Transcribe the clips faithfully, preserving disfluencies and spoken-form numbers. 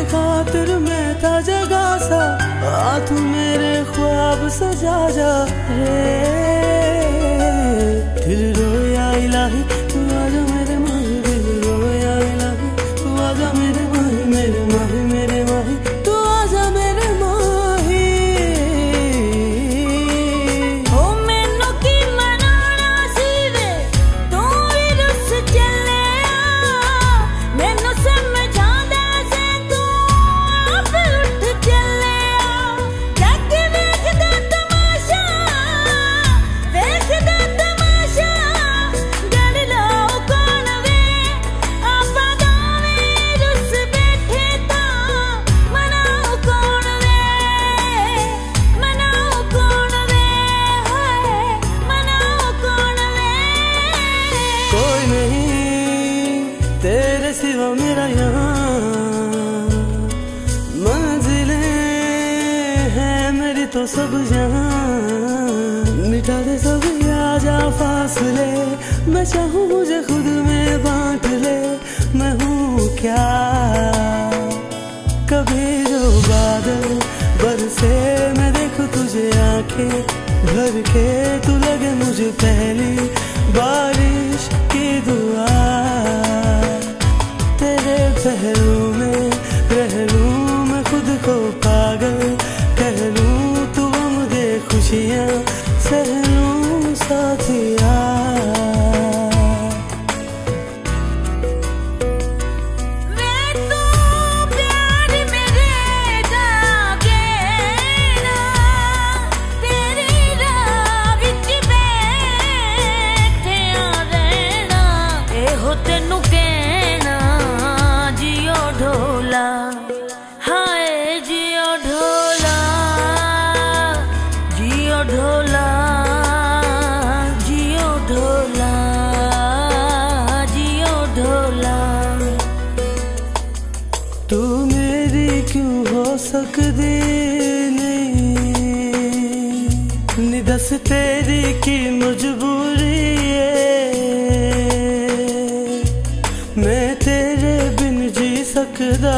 खातिर मैं था जगा सा, आ तू मेरे ख्वाब सजा जा रे। दिल रोया इलाही तू आजा मेरे माही, दिल रोया इलाही तू आजा मेरे माही, मेरे माही मेरे माही तू आजा मेरे माही। ओ मैनू की मनाना सी वे तू भी रुस चले आ, मैनू समझांदा से तू आप उठ चले आ। जग वेखदा तमाशा वेखदा तमाशा, गड़ लो कौन वे आपा दोवें रुस बैठे तां, मनाओ कौन वे मनाओ कौन वे हाय मनाओ कौन वे। कोई नहीं तेरे सिवा मेरा यहाँ, मंजिलें हैं मेरी तो सब जहाँ। मिटा दे सब आजा फासले, मैं चाहूँ मुझे खुद में बांट ले। मैं हूँ क्या कभी जो बादल बरसे मैं देखूं तुझे आंखें भर के, तू लगे मुझे पहली बारिश की दुआ। तेरे पहलू में रह लूं मैं खुद को पागल कह लूं, तू गम दे खुशियाँ सह लूं साथिया। मैं तू प्यार मेरे जागे ना, तेरी राह विच बैठे रहना। एहो तेनू कहना जियो ढोला, हाय जियो ढोला जियो ढोला जियो ढोला जियो ढोला। तू मेरी क्यों हो सकती नहीं, नी दस तेरी की मजबूरी है। मैं तेरे बिन जी सकदा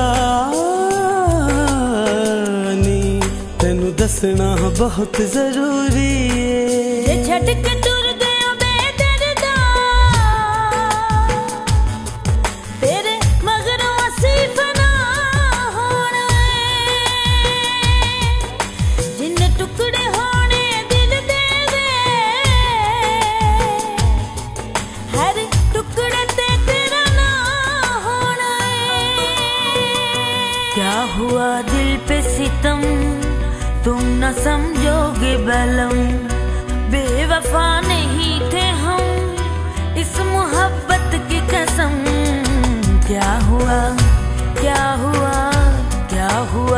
नी, तेनू दसना बहुत जरूरी है। जे छड़ के टुर गया बेदर्दा, तेरे मगरों असीं फना होना है। जिन्ने टुकड़े होने दिल दे वे, हर टुकड़े ते तेरा ना होना है। क्या हुआ दिल पे सितम तुम न समझोगे बलम, बेवफा नहीं थे हम इस मोहब्बत की कसम। क्या हुआ क्या हुआ क्या हुआ